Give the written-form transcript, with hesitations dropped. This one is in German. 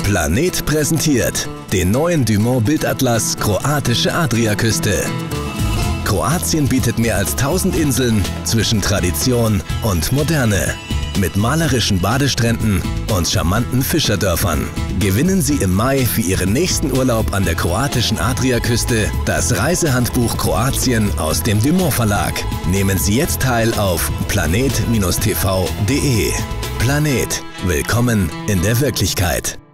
Planet präsentiert den neuen Dumont Bildatlas Kroatische Adriaküste. Kroatien bietet mehr als 1000 Inseln zwischen Tradition und Moderne. Mit malerischen Badestränden und charmanten Fischerdörfern. Gewinnen Sie im Mai für Ihren nächsten Urlaub an der kroatischen Adriaküste das Reisehandbuch Kroatien aus dem Dumont Verlag. Nehmen Sie jetzt teil auf planet-tv.de. Planet. Willkommen in der Wirklichkeit.